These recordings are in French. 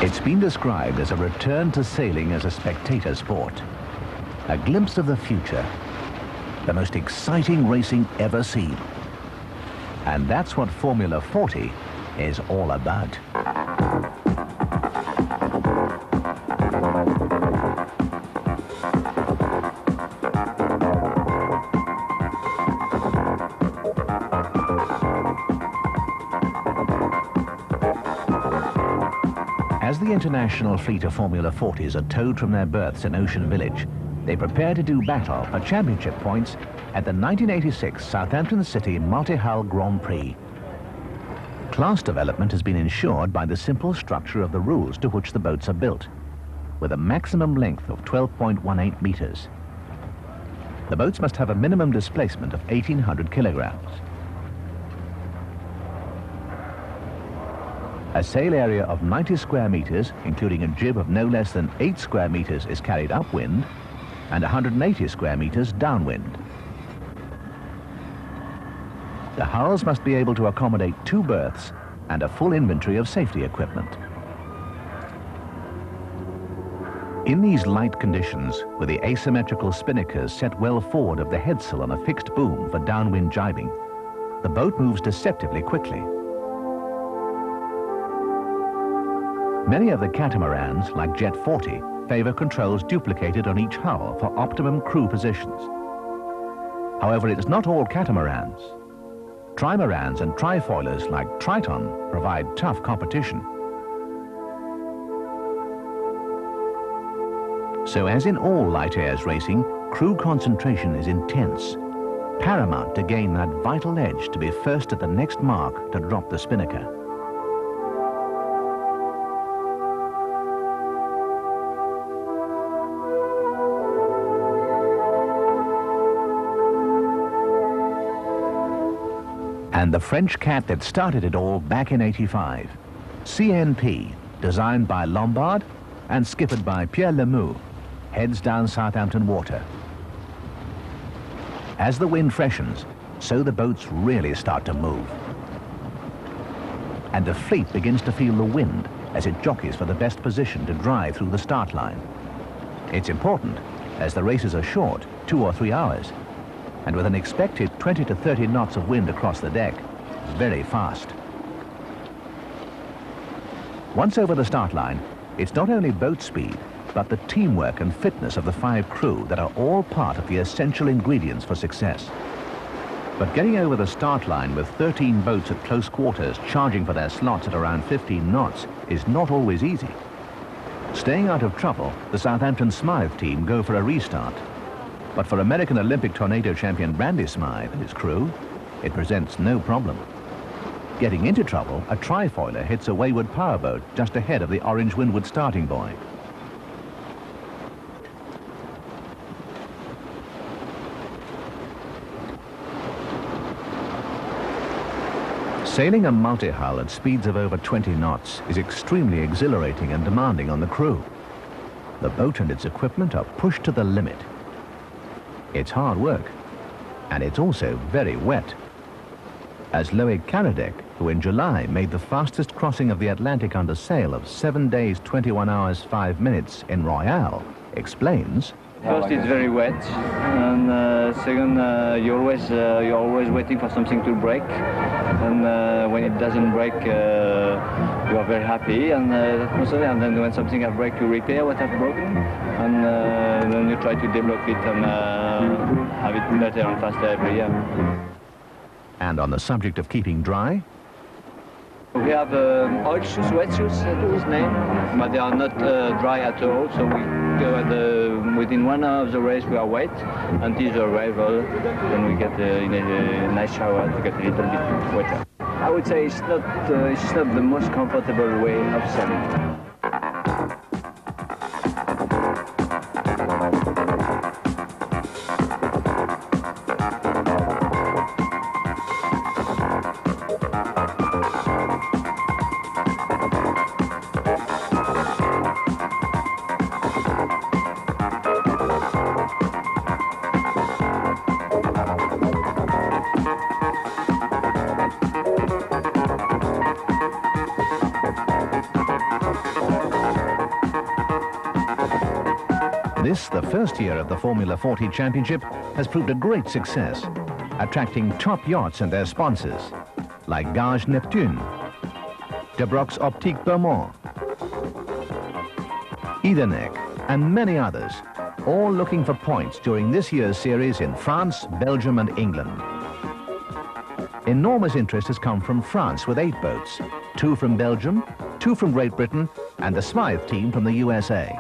It's been described as a return to sailing as a spectator sport. A glimpse of the future. The most exciting racing ever seen. And that's what Formula 40 is all about. As the international fleet of Formula 40s are towed from their berths in Ocean Village, they prepare to do battle for championship points at the 1986 Southampton City Multi-Hull Grand Prix. Class development has been ensured by the simple structure of the rules to which the boats are built, with a maximum length of 12.18 meters. The boats must have a minimum displacement of 1,800 kilograms. A sail area of 90 square meters, including a jib of no less than 8 square meters, is carried upwind and 180 square meters downwind. The hulls must be able to accommodate 2 berths and a full inventory of safety equipment. In these light conditions, with the asymmetrical spinnakers set well forward of the headsail on a fixed boom for downwind jibing, the boat moves deceptively quickly. Many of the catamarans, like Jet 40, favor controls duplicated on each hull for optimum crew positions. However, it is not all catamarans. Trimarans and trifoilers like Triton provide tough competition. So as in all light airs racing, crew concentration is intense, paramount to gain that vital edge to be first at the next mark to drop the spinnaker. And the French cat that started it all back in '85, CNP, designed by Lombard and skippered by Pierre Lemieux, heads down Southampton water. As the wind freshens, so the boats really start to move. And the fleet begins to feel the wind as it jockeys for the best position to drive through the start line. It's important, as the races are short, 2 or 3 hours, and with an expected 20 to 30 knots of wind across the deck, very fast. Once over the start line, it's not only boat speed, but the teamwork and fitness of the 5 crew that are all part of the essential ingredients for success. But getting over the start line with 13 boats at close quarters charging for their slots at around 15 knots is not always easy. Staying out of trouble, the Southampton Smythe team go for a restart. But for American Olympic tornado champion Brandy Smythe and his crew, it presents no problem. Getting into trouble, a trifoiler hits a wayward powerboat just ahead of the Orange Windward starting buoy. Sailing a multi-hull at speeds of over 20 knots is extremely exhilarating and demanding on the crew. The boat and its equipment are pushed to the limit. It's hard work, and it's also very wet. As Loic Karadec, who in July made the fastest crossing of the Atlantic under sail of 7 days, 21 hours, 5 minutes in Royale, explains. First, it's very wet, and second, you're always waiting for something to break, and when it doesn't break, you are very happy, and then when something has break, you repair what has broken, and then you try to develop it and have it better and faster every year. And on the subject of keeping dry, we have oil shoes, wet shoes, is named, but they are not dry at all, so we go at within 1 hour of the race we are wet until the arrival, then we get in a nice shower to get a little bit wetter. I would say it's not the most comfortable way of sailing. This, the first year of the Formula 40 Championship, has proved a great success, attracting top yachts and their sponsors, like Gage Neptune, De Broc's Optique Beaumont, Etherneck, and many others, all looking for points during this year's series in France, Belgium and England. Enormous interest has come from France with 8 boats, 2 from Belgium, 2 from Great Britain, and the Smythe team from the USA.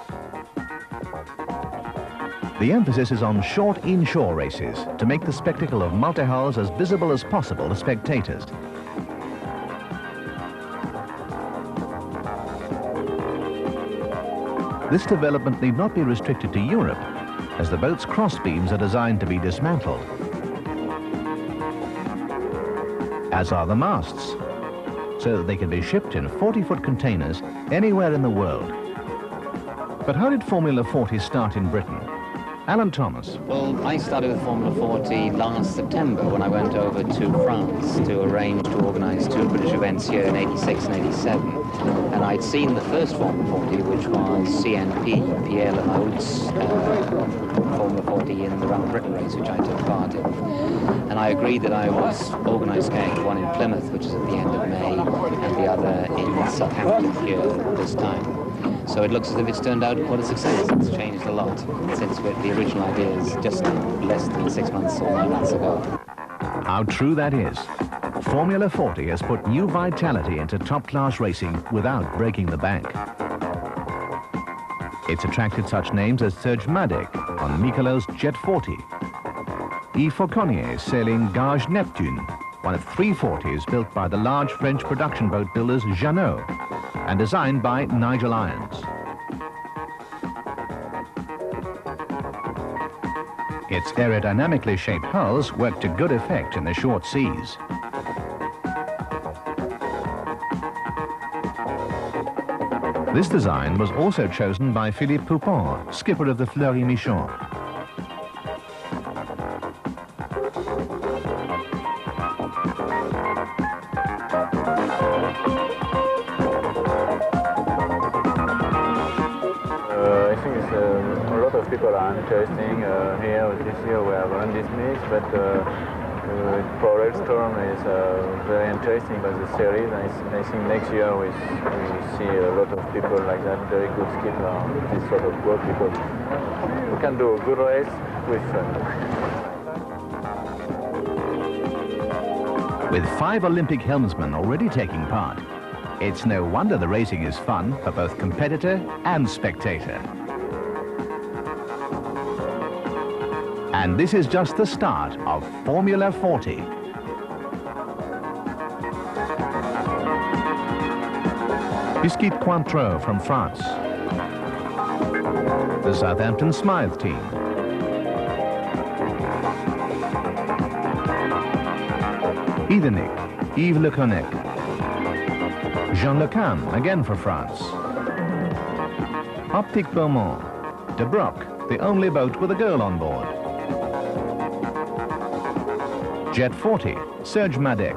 The emphasis is on short inshore races to make the spectacle of multi-hulls as visible as possible to spectators. This development need not be restricted to Europe, as the boat's crossbeams are designed to be dismantled, as are the masts, so that they can be shipped in 40-foot containers anywhere in the world. But how did Formula 40 start in Britain? Alan Thomas. Well, I started with Formula 40 last September when I went over to France to arrange to organise 2 British events here in 86 and 87. And I'd seen the first Formula 40, which was CNP, Pierre Lemaude's Formula 40 in the Run of Britain race, which I took part in. And I agreed that I was organised going one in Plymouth, which is at the end of May, and the other in Southampton here this time. So it looks as if it's turned out quite a success. It's changed a lot since the original idea is just less than 6 months or 9 months ago. How true that is. Formula 40 has put new vitality into top-class racing without breaking the bank. It's attracted such names as Serge Madec on Michelo's Jet 40, Yves Fauconnier sailing Gage Neptune, one of 3 40s built by the large French production boat builders Jeannot and designed by Nigel Irons. Its aerodynamically shaped hulls work to good effect in the short seas. This design was also chosen by Philippe Poupon, skipper of the Fleury-Michon. I think it's, a lot of people are interesting here. This year we have run this mix, but Paul Storm is very interesting by the series. I think next year we see a lot of people like that, very good skipper on this sort of boat, because we can do a good race with fun. With 5 Olympic helmsmen already taking part, it's no wonder the racing is fun for both competitor and spectator. And this is just the start of Formula 40. Biscuit Cointreau from France. The Southampton Smythe team. Etherneck, Yves Leconnec. Jean Le Cam, again for France. Optique Beaumont, De Broc, the only boat with a girl on board. Jet 40, Serge Madec.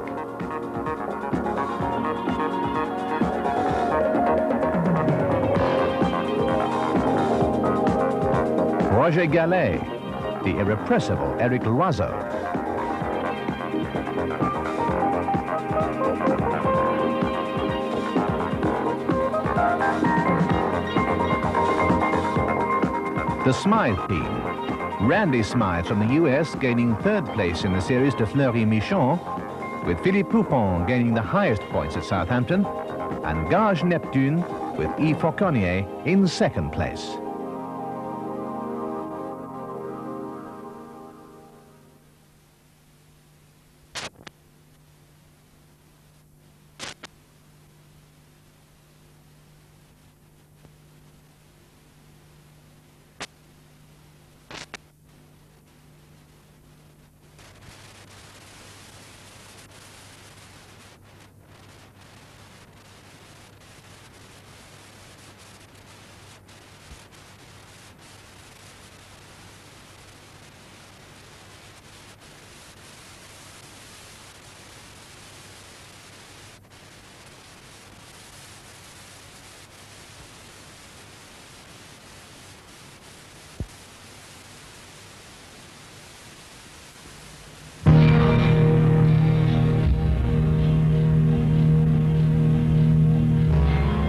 Roger Gallet, the irrepressible Eric Loiseau. The Smythe team. Randy Smythe from the US gaining 3rd place in the series de Fleury-Michon, with Philippe Poupon gaining the highest points at Southampton, and Gage Neptune with Yves Fauconnier in 2nd place.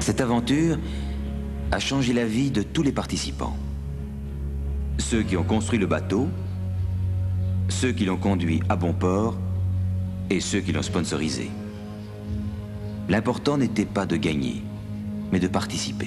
Cette aventure a changé la vie de tous les participants. Ceux qui ont construit le bateau, ceux qui l'ont conduit à bon port et ceux qui l'ont sponsorisé. L'important n'était pas de gagner, mais de participer.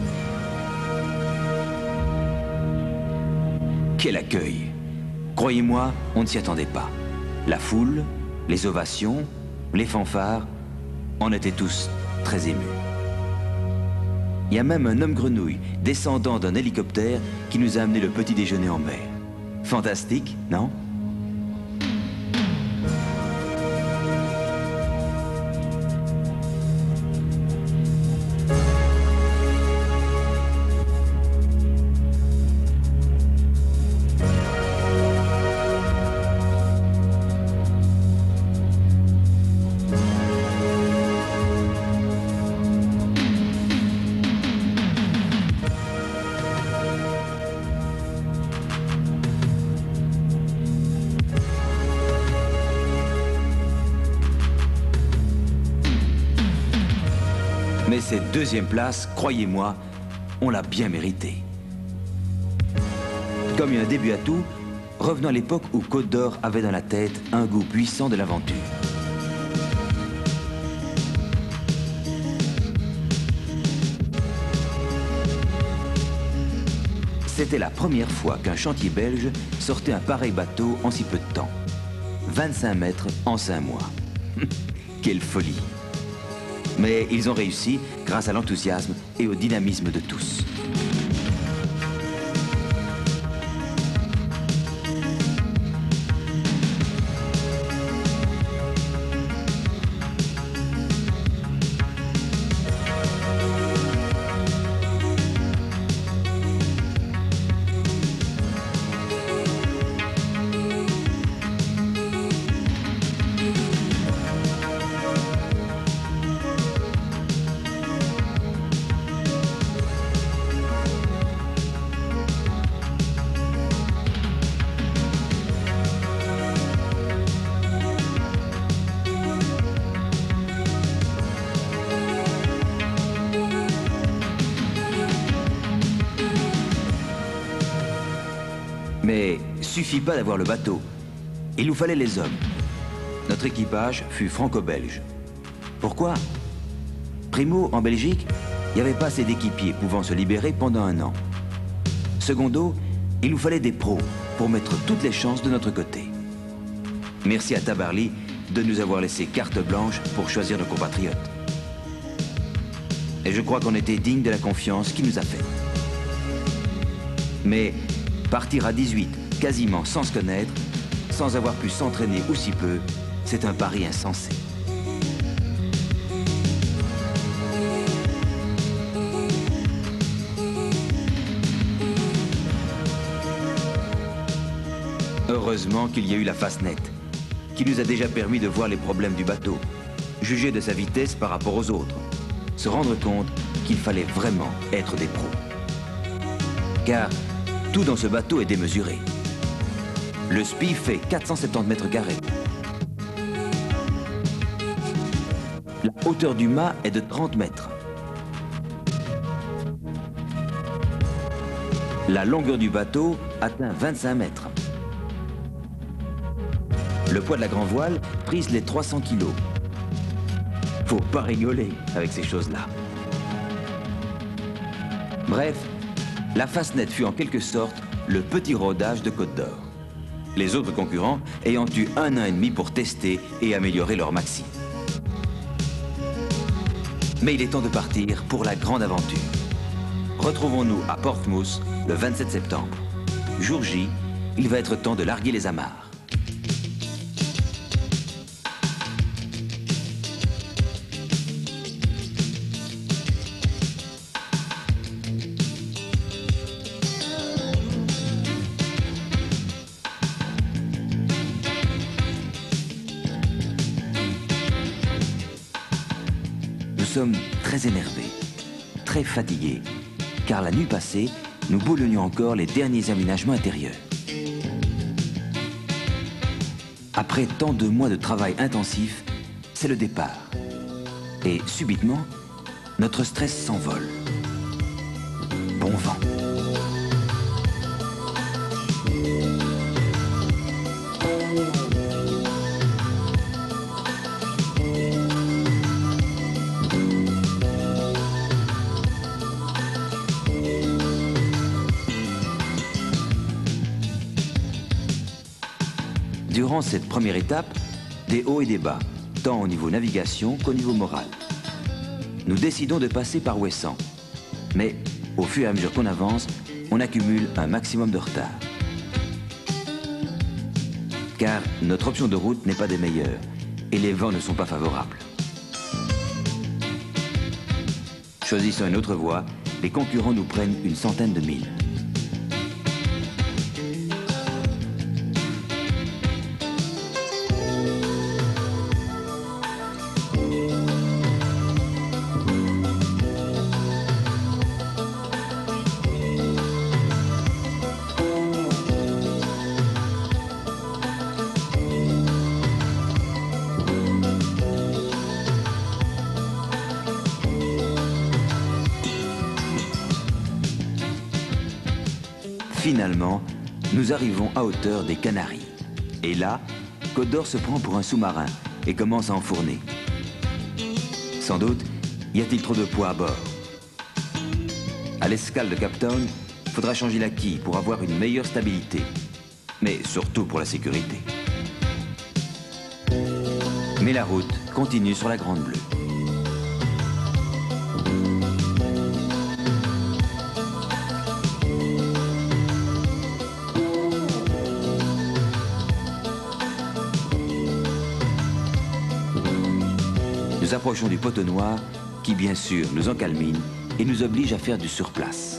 Quel accueil! Croyez-moi, on ne s'y attendait pas. La foule, les ovations, les fanfares, on était tous très émus. Il y a même un homme grenouille descendant d'un hélicoptère qui nous a amené le petit déjeuner en mer. Fantastique, non? Mais cette deuxième place, croyez-moi, on l'a bien méritée. Comme un début à tout, revenons à l'époque où Côte d'Or avait dans la tête un goût puissant de l'aventure. C'était la première fois qu'un chantier belge sortait un pareil bateau en si peu de temps. 25 mètres en 5 mois. Quelle folie! Mais ils ont réussi grâce à l'enthousiasme et au dynamisme de tous. Mais suffit pas d'avoir le bateau. Il nous fallait les hommes. Notre équipage fut franco-belge. Pourquoi? Primo, en Belgique, il n'y avait pas assez d'équipiers pouvant se libérer pendant 1 an. Secondo, il nous fallait des pros pour mettre toutes les chances de notre côté. Merci à Tabarly de nous avoir laissé carte blanche pour choisir nos compatriotes. Et je crois qu'on était digne de la confiance qu'il nous a faite. Mais partir à 18, quasiment sans se connaître, sans avoir pu s'entraîner aussi peu, c'est un pari insensé. Heureusement qu'il y a eu la Fastnet, qui nous a déjà permis de voir les problèmes du bateau, juger de sa vitesse par rapport aux autres, se rendre compte qu'il fallait vraiment être des pros. Car tout dans ce bateau est démesuré. Le SPI fait 470 mètres carrés. La hauteur du mât est de 30 mètres. La longueur du bateau atteint 25 mètres. Le poids de la grand voile prise les 300 kilos. Faut pas rigoler avec ces choses-là. Bref, la Fastnet fut en quelque sorte le petit rodage de Côte d'Or. Les autres concurrents ayant eu 1 an et demi pour tester et améliorer leur maxi. Mais il est temps de partir pour la grande aventure. Retrouvons-nous à Portsmouth le 27 septembre. Jour J, il va être temps de larguer les amarres. Nous sommes très énervés, très fatigués, car la nuit passée, nous boulonnions encore les derniers aménagements intérieurs. Après tant de mois de travail intensif, c'est le départ. Et subitement, notre stress s'envole. Bon vent. Durant cette première étape, des hauts et des bas, tant au niveau navigation qu'au niveau moral. Nous décidons de passer par Ouessant. Mais au fur et à mesure qu'on avance, on accumule un maximum de retard. Car notre option de route n'est pas des meilleures et les vents ne sont pas favorables. Choisissant une autre voie, les concurrents nous prennent une centaine de milles. Finalement, nous arrivons à hauteur des Canaries. Et là, Côte d'Or se prend pour un sous-marin et commence à enfourner. Sans doute, y a-t-il trop de poids à bord? À l'escale de Cape Town, il faudra changer la quille pour avoir une meilleure stabilité. Mais surtout pour la sécurité. Mais la route continue sur la Grande Bleue. Nous approchons du poteau noir qui, bien sûr, nous encalmine et nous oblige à faire du surplace.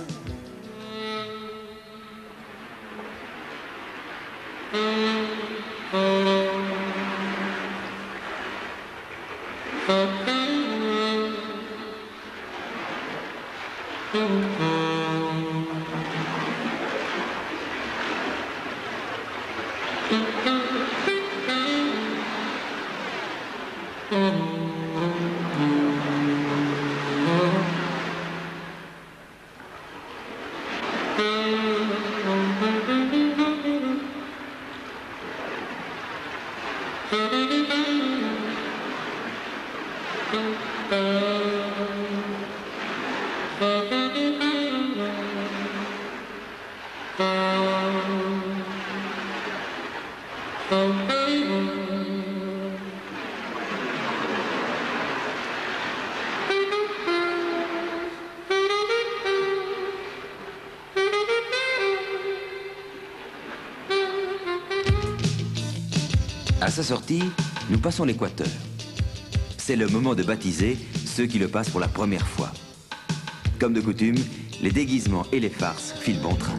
À sa sortie, nous passons l'équateur. C'est le moment de baptiser ceux qui le passent pour la première fois. Comme de coutume, les déguisements et les farces filent bon train.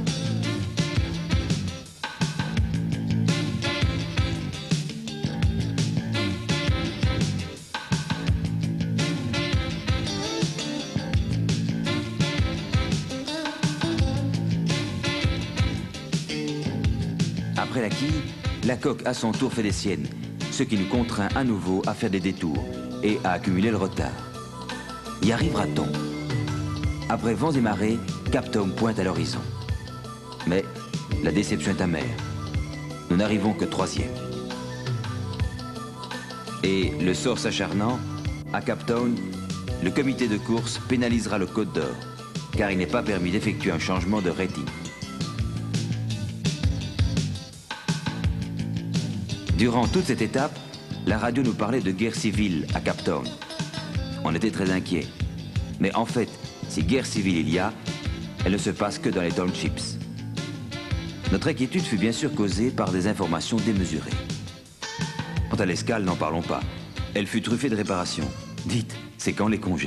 Après la quille, la coque à son tour fait des siennes, ce qui nous contraint à nouveau à faire des détours et à accumuler le retard. Y arrivera-t-on? Après vents et marées, Cape Town pointe à l'horizon. Mais la déception est amère. Nous n'arrivons que 3e. Et le sort s'acharnant, à Cape Town, le comité de course pénalisera le Côte d'Or, car il n'est pas permis d'effectuer un changement de rating. Durant toute cette étape, la radio nous parlait de guerre civile à Cape Town. On était très inquiets. Mais en fait, si guerre civile il y a, elle ne se passe que dans les townships. Notre inquiétude fut bien sûr causée par des informations démesurées. Quant à l'escale, n'en parlons pas. Elle fut truffée de réparations. Dites, c'est quand les congés ?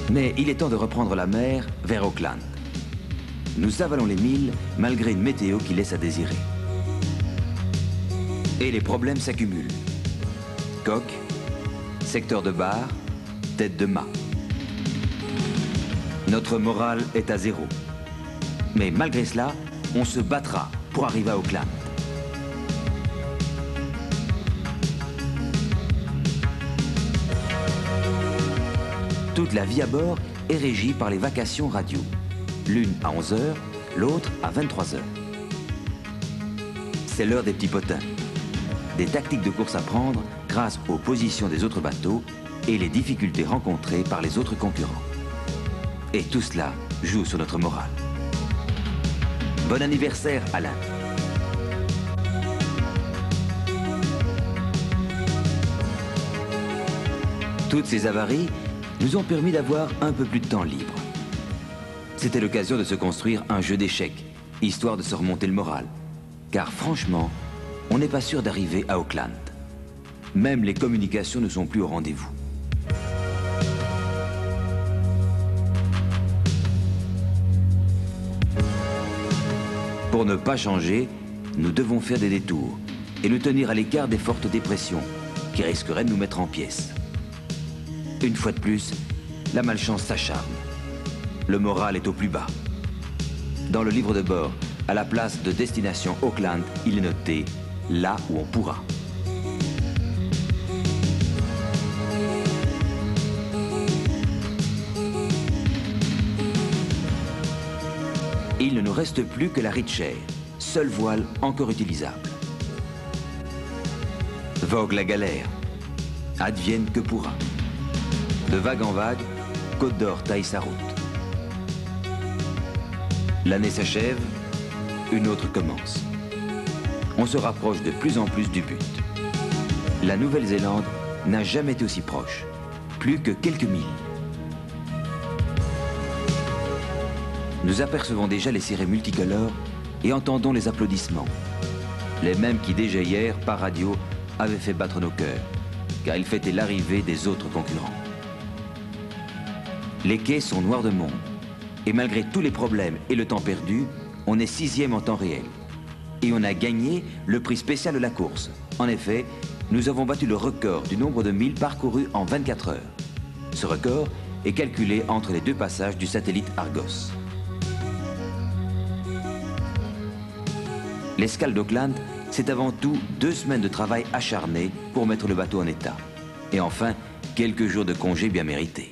Mais il est temps de reprendre la mer vers Auckland. Nous avalons les milles malgré une météo qui laisse à désirer. Et les problèmes s'accumulent. Coque, secteur de bar, tête de mât. Notre morale est à zéro. Mais malgré cela, on se battra pour arriver à Auckland. Toute la vie à bord est régie par les vacations radio. L'une à 11h, l'autre à 23h. C'est l'heure des petits potins. Des tactiques de course à prendre grâce aux positions des autres bateaux et les difficultés rencontrées par les autres concurrents. Et tout cela joue sur notre morale. Bon anniversaire, Alain. Toutes ces avaries nous ont permis d'avoir un peu plus de temps libre. C'était l'occasion de se construire un jeu d'échecs, histoire de se remonter le moral. Car franchement, on n'est pas sûr d'arriver à Auckland. Même les communications ne sont plus au rendez-vous. Pour ne pas changer, nous devons faire des détours et nous tenir à l'écart des fortes dépressions qui risqueraient de nous mettre en pièces. Une fois de plus, la malchance s'acharne. Le moral est au plus bas. Dans le livre de bord, à la place de destination Auckland, il est noté « là où on pourra ». Il ne nous reste plus que la Richer, seule voile encore utilisable. Vogue la galère, advienne que pourra. De vague en vague, Côte d'Or taille sa route. L'année s'achève, une autre commence. On se rapproche de plus en plus du but. La Nouvelle-Zélande n'a jamais été aussi proche, plus que quelques milles. Nous apercevons déjà les cirés multicolores et entendons les applaudissements. Les mêmes qui déjà hier, par radio, avaient fait battre nos cœurs, car ils fêtaient l'arrivée des autres concurrents. Les quais sont noirs de monde, et malgré tous les problèmes et le temps perdu, on est 6e en temps réel. Et on a gagné le prix spécial de la course. En effet, nous avons battu le record du nombre de milles parcourus en 24 heures. Ce record est calculé entre les deux passages du satellite Argos. L'escale d'Auckland, c'est avant tout 2 semaines de travail acharné pour mettre le bateau en état. Et enfin, quelques jours de congé bien mérités.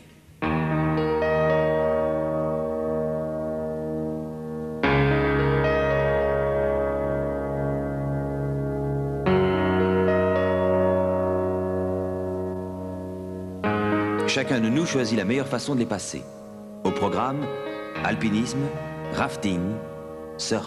Chacun de nous choisit la meilleure façon de les passer. Au programme, alpinisme, rafting, surf.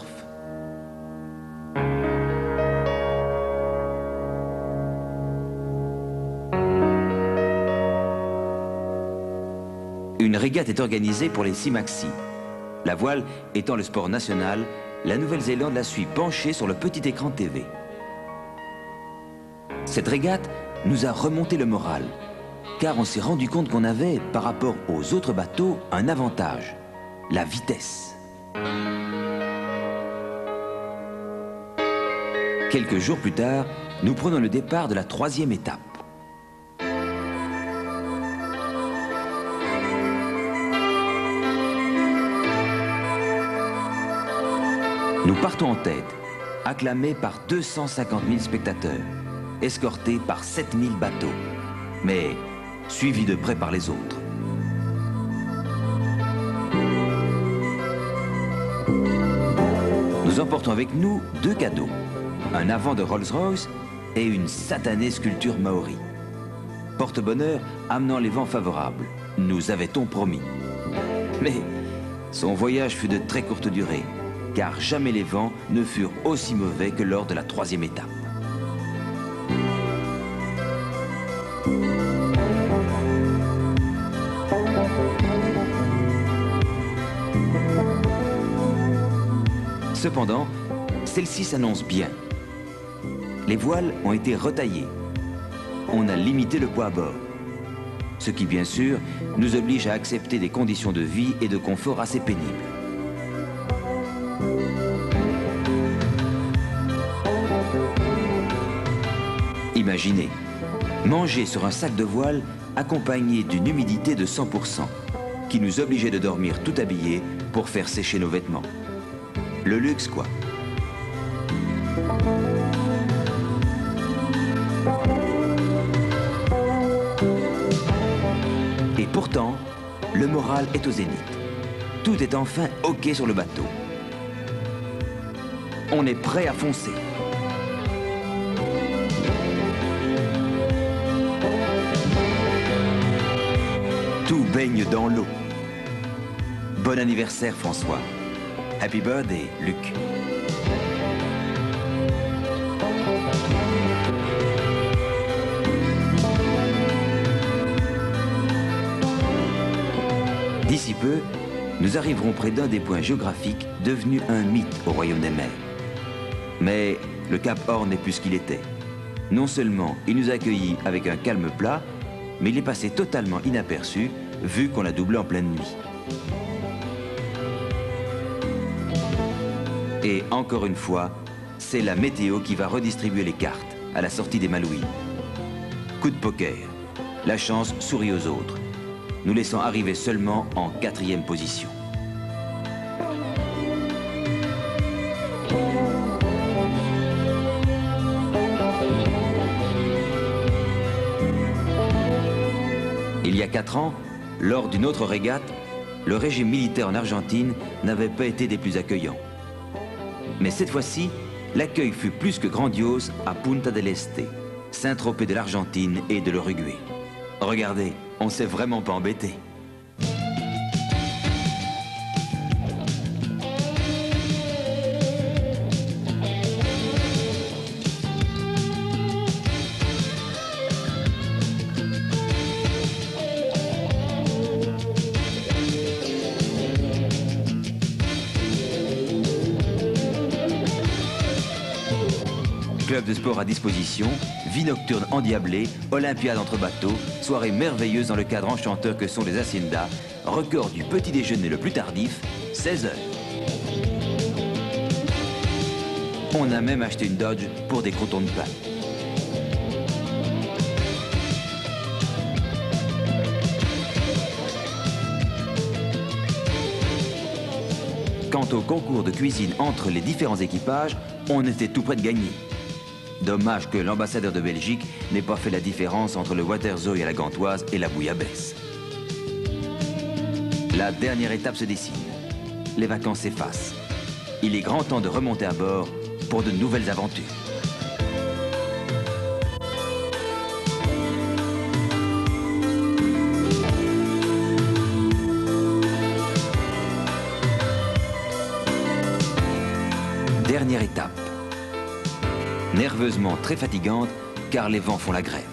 Une régate est organisée pour les 6 maxi. La voile étant le sport national, la Nouvelle-Zélande la suit penchée sur le petit écran de TV. Cette régate nous a remonté le moral, car on s'est rendu compte qu'on avait, par rapport aux autres bateaux, un avantage, la vitesse. Quelques jours plus tard, nous prenons le départ de la 3e étape. Nous partons en tête, acclamés par 250 000 spectateurs, escortés par 7 000 bateaux, mais suivis de près par les autres. Nous emportons avec nous 2 cadeaux, un avant de Rolls-Royce et une satanée sculpture maori. Porte-bonheur amenant les vents favorables, nous avait-on promis. Mais son voyage fut de très courte durée, car jamais les vents ne furent aussi mauvais que lors de la 3e étape. Cependant, celle-ci s'annonce bien. Les voiles ont été retaillées. On a limité le poids à bord. Ce qui, bien sûr, nous oblige à accepter des conditions de vie et de confort assez pénibles. Imaginez, manger sur un sac de voile accompagné d'une humidité de 100%, qui nous obligeait de dormir tout habillés pour faire sécher nos vêtements. Le luxe, quoi. Et pourtant, le moral est au zénith. Tout est enfin OK sur le bateau. On est prêt à foncer. Tout baigne dans l'eau. Bon anniversaire, François. Happy birthday, Luc. D'ici peu, nous arriverons près d'un des points géographiques devenus un mythe au royaume des mers. Mais le Cap Horn n'est plus ce qu'il était. Non seulement il nous a accueillis avec un calme plat, mais il est passé totalement inaperçu vu qu'on l'a doublé en pleine nuit. Et encore une fois, c'est la météo qui va redistribuer les cartes à la sortie des Malouines. Coup de poker, la chance sourit aux autres, nous laissant arriver seulement en 4e position. Il y a 4 ans, lors d'une autre régate, le régime militaire en Argentine n'avait pas été des plus accueillants. Mais cette fois-ci, l'accueil fut plus que grandiose à Punta del Este, Saint-Tropez de l'Argentine et de l'Uruguay. Regardez, on s'est vraiment pas embêté. Club de sport à disposition, vie nocturne endiablée, olympiade entre bateaux, soirée merveilleuse dans le cadre enchanteur que sont les haciendas, record du petit déjeuner le plus tardif, 16 h. On a même acheté une Dodge pour des crotons de pain. Quant au concours de cuisine entre les différents équipages, on était tout près de gagner. Dommage que l'ambassadeur de Belgique n'ait pas fait la différence entre le Waterzooi à la Gantoise et la bouillabaisse. La dernière étape se dessine. Les vacances s'effacent. Il est grand temps de remonter à bord pour de nouvelles aventures. Dernière étape. Nerveusement très fatigante, car les vents font la grève.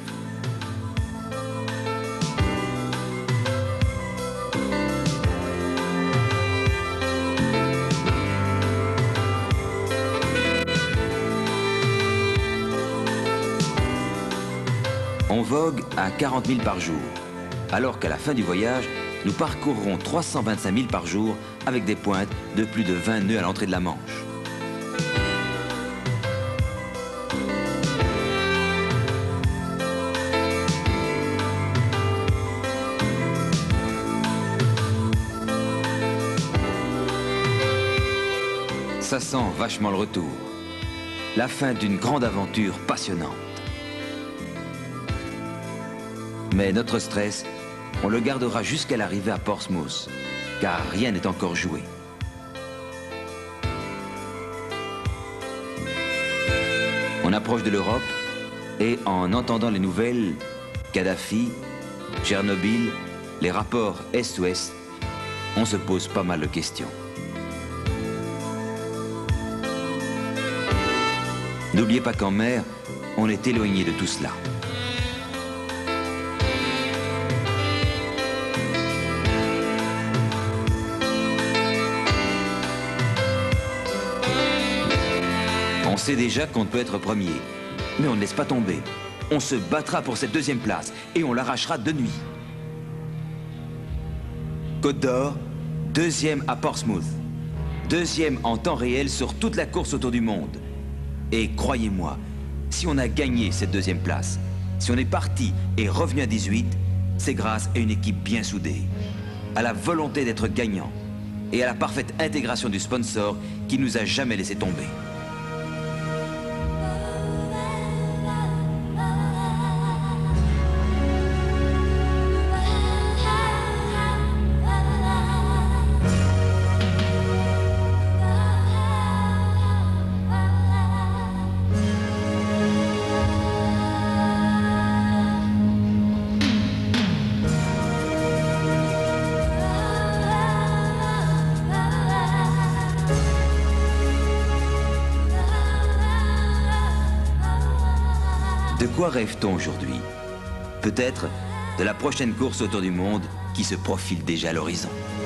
On vogue à 40 000 par jour, alors qu'à la fin du voyage, nous parcourrons 325 000 par jour avec des pointes de plus de 20 nœuds à l'entrée de la Manche. Ça sent vachement le retour. La fin d'une grande aventure passionnante. Mais notre stress, on le gardera jusqu'à l'arrivée à Portsmouth, car rien n'est encore joué. On approche de l'Europe et en entendant les nouvelles, Kadhafi, Tchernobyl, les rapports Est-Ouest, on se pose pas mal de questions. N'oubliez pas qu'en mer, on est éloigné de tout cela. On sait déjà qu'on peut être premier, mais on ne laisse pas tomber. On se battra pour cette 2e place et on l'arrachera de nuit. Côte d'Or, deuxième à Portsmouth. Deuxième en temps réel sur toute la course autour du monde. Et croyez-moi, si on a gagné cette deuxième place, si on est parti et revenu à 18, c'est grâce à une équipe bien soudée, à la volonté d'être gagnant et à la parfaite intégration du sponsor qui nous a jamais laissé tomber. De quoi rêve-t-on aujourd'hui? Peut-être de la prochaine course autour du monde qui se profile déjà à l'horizon.